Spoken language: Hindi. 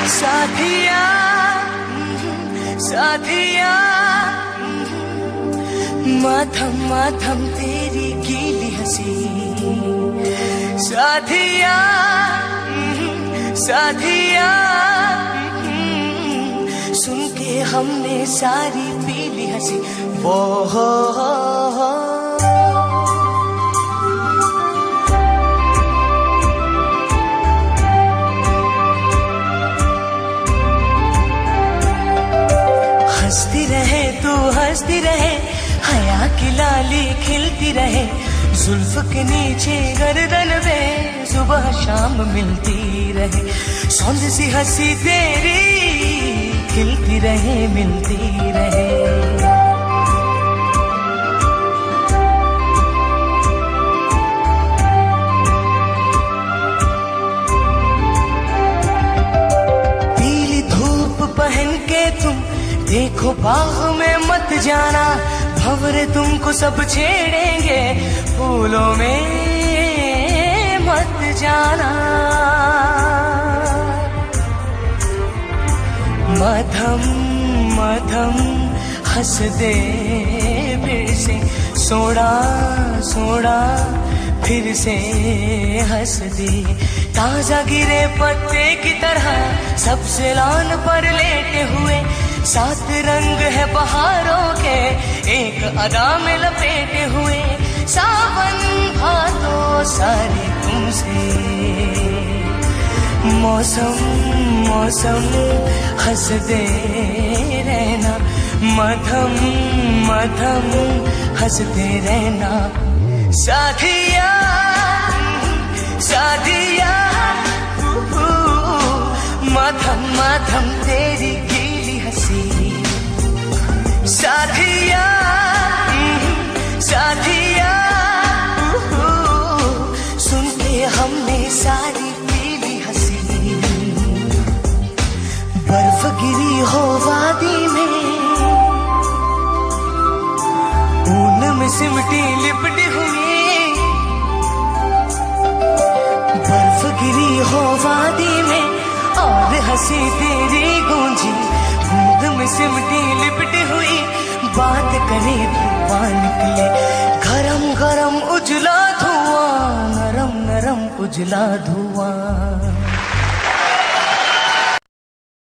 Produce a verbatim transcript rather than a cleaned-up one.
साथिया साथिया माथम माथम तेरी गीली हंसी, साथिया साथिया सुन के हमने सारी पीली हंसी। वो हो हो हंसती रहे तू हंसती रहे, हया की लाली खिलती रहे, जुल्फ के नीचे गर्दन में सुबह शाम मिलती रहे, सौंद सी हंसी तेरी खिलती रहे मिलती रहे। पीली धूप पहन के तुम देखो बाग में मत जाना, भंवरे तुमको सब छेड़ेंगे, फूलों में मत जाना। मधम मधम हंस दे फिर से, सोड़ा सोड़ा फिर से हंस दे। ताजा गिरे पत्ते की तरह सबसे लान पर लेटे हुए, सात रंग है बहारों के एक अदा में लपेटे हुए, सावन भादों सारे तुमसे। मौसम मौसम हंस दे रहना, मधम मधम हंसते रहना। साथिया साथिया मधम मधम तेरी गीली हंसी, साथिया साथिया सुन के हमने सारी पीली हंसी। बर्फ गिरी हो वादी में, ऊन में सिमटी लिपटी हुई, बर्फ गिरी हो वादी में और हंसी तेरी गूंजी, बूंद में सिमटी लिपटी हुई, बात करे धुआं निकले, गरम गरम उजला धुआं, नरम नरम उजला धुआं।